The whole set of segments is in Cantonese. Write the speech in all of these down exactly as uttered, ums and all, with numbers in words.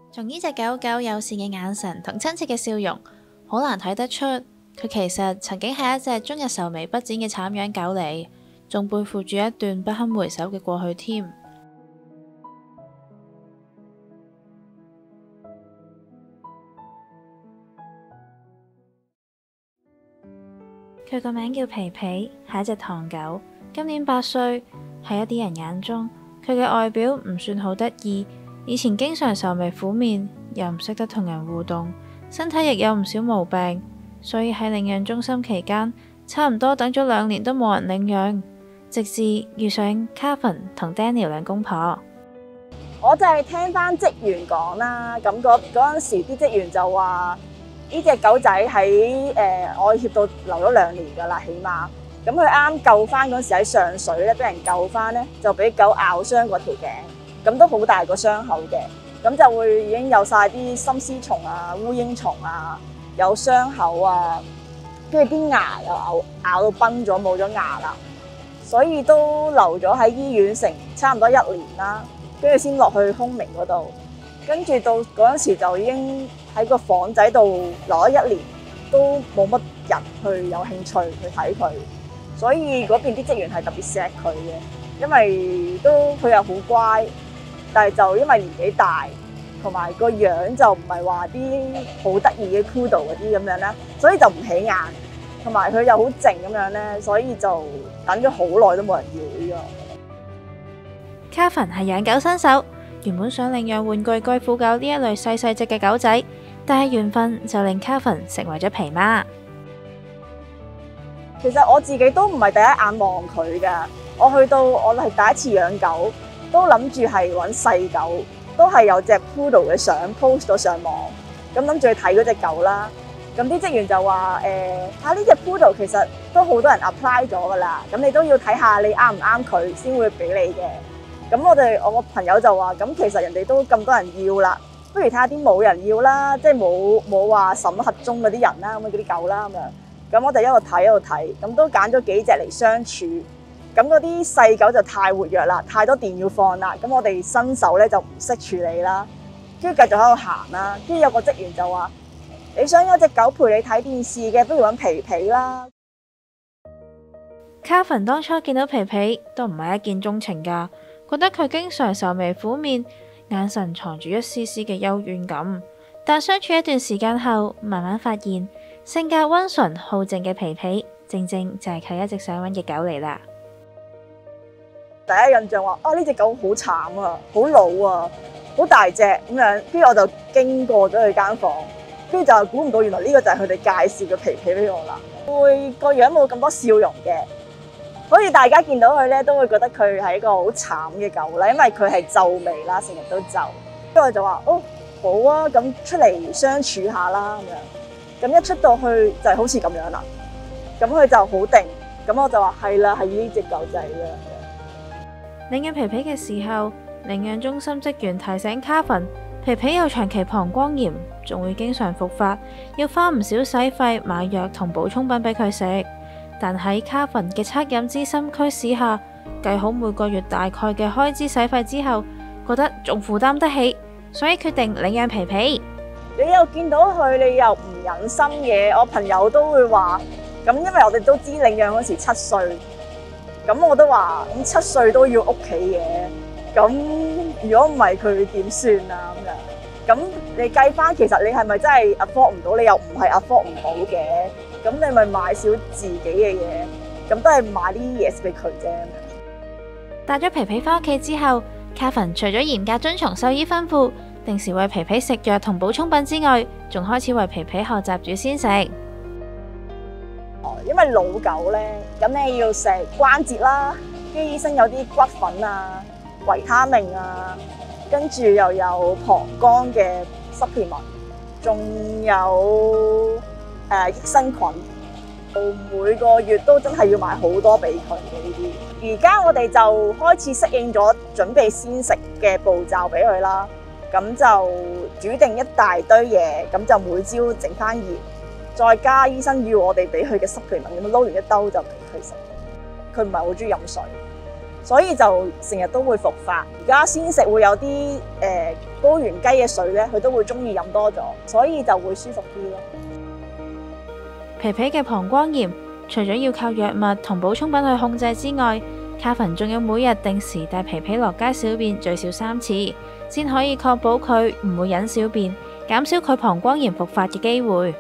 從呢隻狗狗友善嘅眼神同親切嘅笑容，好難睇得出佢其實曾經係一隻終日愁眉不展嘅慘樣狗嚟，仲背負住一段不堪回首嘅過去添。佢個名叫皮皮，係一隻唐狗，今年八歲。喺一啲人眼中，佢嘅外表唔算好得意，以前經常愁眉苦面，又唔識得同人互動，身體亦有唔少毛病，所以喺領養中心期間，差唔多等咗兩年都冇人領養，直至遇上 Carvin 同 Daniel 兩公婆。 我就係聽翻職員講啦，咁嗰嗰陣時啲職員就話呢隻狗仔喺誒愛協度留咗兩年㗎啦，起碼。咁佢啱救翻嗰時喺上水咧，俾人救翻咧，就俾狗咬傷嗰條頸，咁都好大個傷口嘅，咁就會已經有晒啲心絲蟲啊、烏蠅蟲啊，有傷口啊，跟住啲牙又咬咬到崩咗，冇咗牙啦，所以都留咗喺醫院成差唔多一年啦，跟住先落去空明嗰度，跟住到嗰陣時就已經喺個房仔度留咗一年，都冇乜人去有興趣去睇佢。所以嗰邊啲職員係特別錫佢嘅，因為都佢又好乖，但係就因為年紀大，同埋個樣就唔係話啲好得意嘅 poodle 嗰啲咁樣啦，所以就唔起眼，同埋佢又好靜咁樣咧，所以就等咗好耐都冇人要呢個。 Carvin 係養狗新手，原本想領養玩具貴婦狗呢一類細細隻嘅狗仔，但係緣分就令 Carvin 成為咗皮媽。 其實我自己都唔係第一眼望佢㗎，我去到我係第一次養狗，都諗住係揾細狗，都係有隻 poodle 嘅相 post 咗上網，咁諗住去睇嗰隻狗啦。咁啲職員就話誒，嚇呢隻 poodle 其實都好多人 apply 咗㗎啦，咁你都要睇下你啱唔啱佢先會俾你嘅。咁我哋我個朋友就話，咁其實人哋都咁多人要啦，不如睇下啲冇人要啦，即係冇冇話審核中嗰啲人啦，咁嗰啲狗啦咁樣。咁我哋一路睇一路睇，咁都揀咗幾隻嚟相處。咁嗰啲細狗就太活躍啦，太多電要放啦。咁我哋新手咧就唔識處理啦，跟住繼續喺度行啦。跟住有個職員就話：你想有隻狗陪你睇電視嘅，不如揾皮皮啦。 Carvin 當初見到皮皮都唔係一見鍾情㗎，覺得佢經常愁眉苦面，眼神藏住一絲絲嘅幽怨感。但相處一段時間後，慢慢發現，性格溫順好靜嘅皮皮，正正就係佢一直想揾嘅狗嚟啦。 第一印象話：啊呢隻狗好慘啊，好老啊，好大隻咁樣。跟住我就經過咗佢間房，跟住就估唔到原來呢個就係佢哋介紹嘅皮皮俾我啦。會個樣冇咁多笑容嘅，好似大家見到佢咧都會覺得佢係一個好慘嘅狗啦，因為佢係皺眉啦，成日都皺。跟住我就話：哦好啊，咁出嚟相處下啦咁樣。咁一出到去就係好似咁樣啦，咁佢就好定，咁我就話係啦，係呢隻狗仔啦。 領養皮皮嘅時候，領養中心職員提醒 Carvin，皮皮有長期膀胱炎，仲會經常復發，要花唔少使費買藥同補充品俾佢食。但喺 Carvin嘅惻隱之心驅使下，計好每個月大概嘅開支使費之後，覺得仲負擔得起，所以決定領養皮皮。 你又見到佢，你又唔忍心嘅。我朋友都會話，咁因為我哋都知領養嗰時七歲，咁我都話咁七歲都要屋企嘅。咁如果唔係佢點算啊？咁樣咁你計翻，其實你係咪真係 afford 唔到？你又唔係 afford 唔到嘅。咁你咪買少自己嘅嘢，咁都係買啲嘢俾佢啫。 帶咗皮皮翻屋企之後，Carvin除咗嚴格遵從獸醫吩咐，定時為皮皮食藥同補充品之外，仲開始為皮皮學習煮鮮食。 因為老狗咧，咁你要食關節啦，跟住醫生有啲骨粉啊、維他命啊，跟住又有膀胱嘅 supplement，仲有誒、呃、益生菌。每個月都真係要買好多俾佢嘅呢啲。而家我哋就開始適應咗準備鮮食嘅步驟俾佢啦。咁就煮定一大堆嘢，咁就每朝整翻鹽，再加醫生要我哋俾佢嘅 supplement，咁撈完一兜就俾佢食。佢唔係好中意飲水，所以就成日都會復發。而家鮮食會有啲誒煲完雞嘅水咧，佢都會中意飲多咗，所以就會舒服啲咯。 皮皮嘅膀胱炎，除咗要靠藥物同補充品去控制之外，卡芬仲要每日定時帶皮皮落街小便最少三次，先可以確保佢唔會忍小便，減少佢膀胱炎復發嘅機會。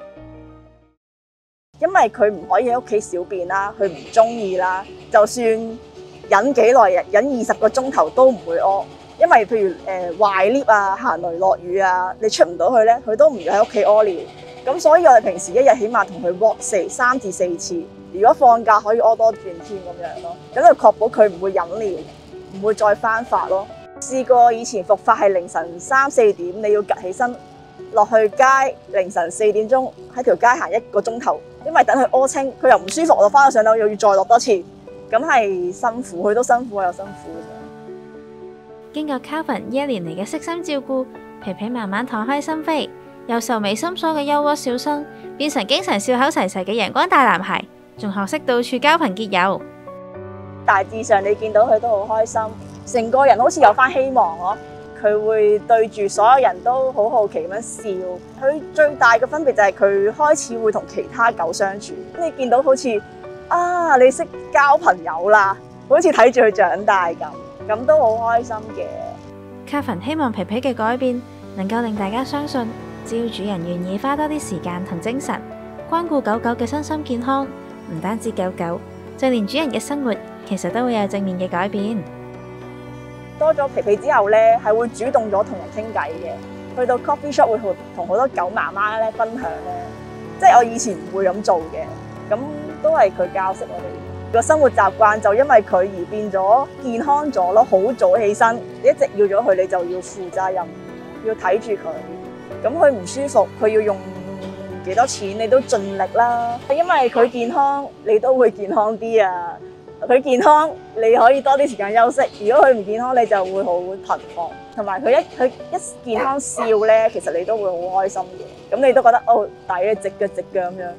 因為佢唔可以喺屋企小便啦，佢唔中意啦，就算忍幾耐，忍二十個鐘頭都唔會屙。因為譬如誒壞 lift 啊、行雷落雨啊，你出唔到去咧，佢都唔要喺屋企屙尿。咁所以我哋平時一日起碼同佢 walk 四三至四次。如果放假可以屙多轉添咁樣咯，咁就確保佢唔會飲尿，唔會再翻發咯。試過以前復發係凌晨三四點，你要趌起身落去街，凌晨四點鐘喺條街行一個鐘頭，因為等佢屙清，佢又唔舒服，我翻到上樓又要再落多次，咁係辛苦，佢都辛苦，我又辛苦。 經過卡芬一年嚟嘅悉心照顧，皮皮慢慢敞開心扉，由愁眉深鎖嘅憂鬱小生變成經常笑口齊齊嘅陽光大男孩，仲學識到處交朋結友。 大致上你見到佢都好開心，成個人好似有翻希望咯。佢會對住所有人都好好奇咁樣笑。佢最大嘅分別就係佢開始會同其他狗相處。你見到好似啊，你識交朋友啦，好似睇住佢長大咁，咁都好開心嘅。 卡芬希望皮皮嘅改變能夠令大家相信，只要主人願意花多啲時間同精神關顧狗狗嘅身心健康，唔單止狗狗，就連主人嘅生活其實都會有正面嘅改變。 多咗皮皮之後咧，係會主動咗同人傾偈嘅。去到 coffee shop 會同好多狗媽媽咧分享咧，即係我以前唔會咁做嘅。咁都係佢教識我哋個生活習慣，就因為佢而變咗健康咗咯。好早起身，你一直要咗佢，你就要負責任，要睇住佢。咁佢唔舒服，佢要用幾多錢，你都盡力啦。因為佢健康，你都會健康啲啊。佢健康，你可以多啲時間休息。如果佢唔健康，你就會好頻放。同埋佢一佢一健康笑咧，其實你都會好開心嘅。咁你都覺得哦，抵嘅，值嘅，值嘅咁樣。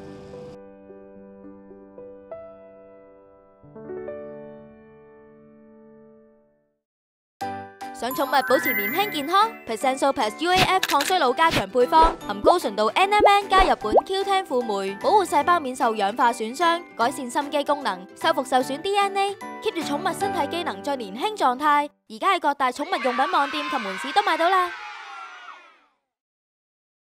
想寵物保持年輕健康 ，Percent Super U A F 抗衰老加強配方，含高純度 N M N 加日本 Q 十 輔酶，保護細胞免受氧化損傷，改善心肌功能，修復受損 D N A，keep 住寵物身體機能再年輕狀態。而家喺各大寵物用品網店及門市都買到啦。